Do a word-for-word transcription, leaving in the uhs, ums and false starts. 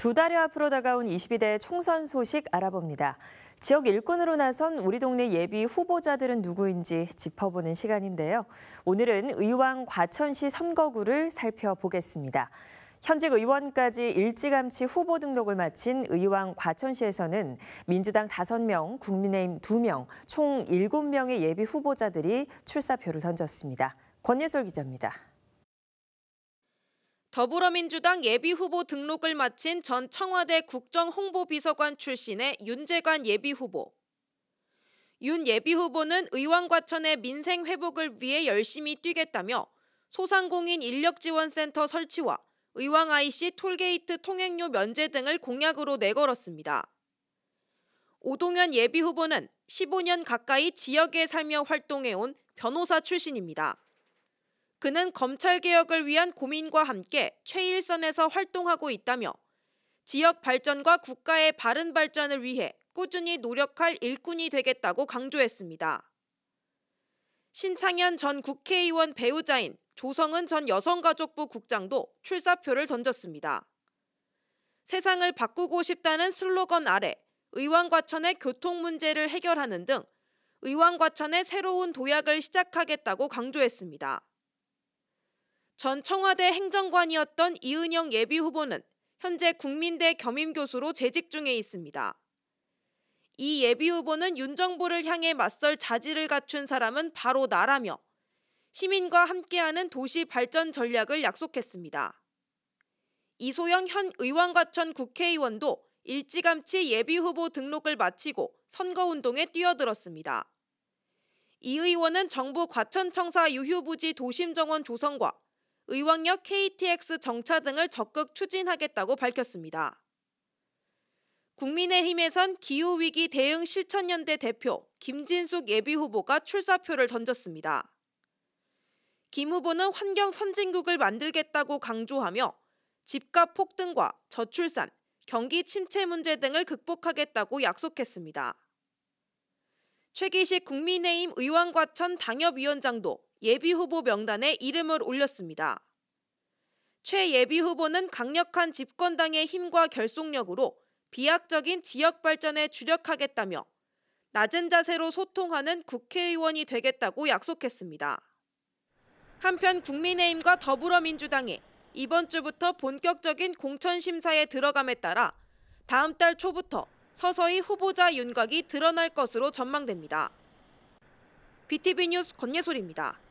두 달여 앞으로 다가온 이십이 대 총선 소식 알아봅니다. 지역 일꾼으로 나선 우리 동네 예비 후보자들은 누구인지 짚어보는 시간인데요. 오늘은 의왕 과천시 선거구를 살펴보겠습니다. 현직 의원까지 일찌감치 후보 등록을 마친 의왕 과천시에서는 민주당 다섯 명, 국민의힘 두 명, 총 일곱 명의 예비 후보자들이 출사표를 던졌습니다. 권예솔 기자입니다. 더불어민주당 예비후보 등록을 마친 전 청와대 국정홍보비서관 출신의 윤재관 예비후보. 윤 예비후보는 의왕 과천의 민생 회복을 위해 열심히 뛰겠다며 소상공인 인력지원센터 설치와 의왕 아이씨 톨게이트 통행료 면제 등을 공약으로 내걸었습니다. 오동현 예비후보는 십오 년 가까이 지역에 살며 활동해온 변호사 출신입니다. 그는 검찰개혁을 위한 고민과 함께 최일선에서 활동하고 있다며 지역 발전과 국가의 바른 발전을 위해 꾸준히 노력할 일꾼이 되겠다고 강조했습니다. 신창현 전 국회의원 배우자인 조성은 전 여성가족부 국장도 출사표를 던졌습니다. 세상을 바꾸고 싶다는 슬로건 아래 의왕 과천의 교통 문제를 해결하는 등 의왕 과천의 새로운 도약을 시작하겠다고 강조했습니다. 전 청와대 행정관이었던 이은영 예비후보는 현재 국민대 겸임교수로 재직 중에 있습니다. 이 예비후보는 윤 정부를 향해 맞설 자질을 갖춘 사람은 바로 나라며 시민과 함께하는 도시 발전 전략을 약속했습니다. 이소영 현 의왕 과천 국회의원도 일찌감치 예비후보 등록을 마치고 선거운동에 뛰어들었습니다. 이 의원은 정부 과천청사 유휴부지 도심정원 조성과 의왕역 케이티엑스 정차 등을 적극 추진하겠다고 밝혔습니다. 국민의힘에선 기후위기 대응 실천연대 대표 김진숙 예비후보가 출사표를 던졌습니다. 김 후보는 환경 선진국을 만들겠다고 강조하며 집값 폭등과 저출산, 경기 침체 문제 등을 극복하겠다고 약속했습니다. 최기식 국민의힘 의왕 과천 당협위원장도 예비후보 명단에 이름을 올렸습니다. 최 예비후보는 강력한 집권당의 힘과 결속력으로 비약적인 지역 발전에 주력하겠다며 낮은 자세로 소통하는 국회의원이 되겠다고 약속했습니다. 한편 국민의힘과 더불어민주당이 이번 주부터 본격적인 공천심사에 들어감에 따라 다음 달 초부터 서서히 후보자 윤곽이 드러날 것으로 전망됩니다. 비티비 뉴스 권예솔입니다.